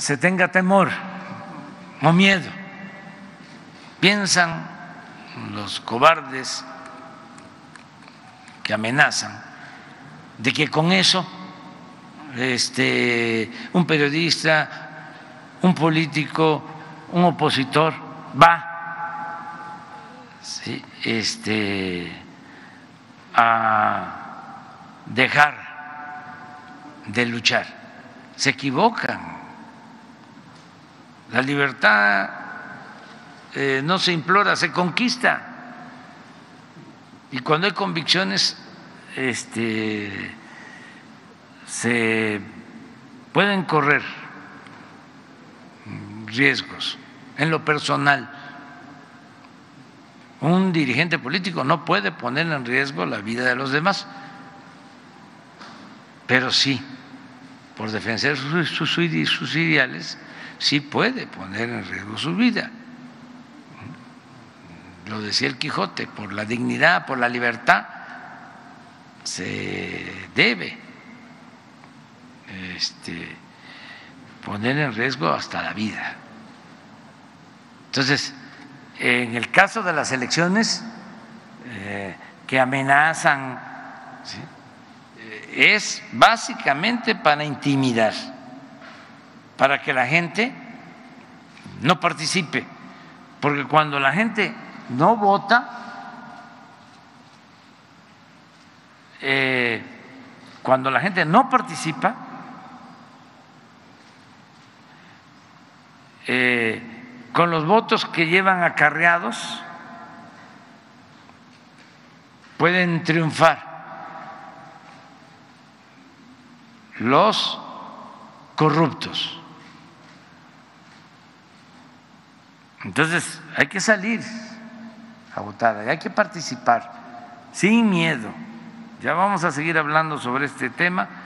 se tenga temor o miedo. Piensan los cobardes que amenazan de que con eso un periodista, un político, un opositor va, ¿sí?, a dejar de luchar. Se equivocan. La libertad no se implora, se conquista. Y cuando hay convicciones, se pueden correr riesgos. En lo personal, un dirigente político no puede poner en riesgo la vida de los demás, pero sí, por defender sus ideales, sí puede poner en riesgo su vida. Lo decía el Quijote, por la dignidad, por la libertad, se debe poner en riesgo hasta la vida. Entonces, en el caso de las elecciones que amenazan, ¿sí?, es básicamente para intimidar, para que la gente no participe, porque cuando la gente no vota, cuando la gente no participa, con los votos que llevan acarreados pueden triunfar los corruptos. Entonces hay que salir a votar, hay que participar sin miedo. Ya vamos a seguir hablando sobre este tema.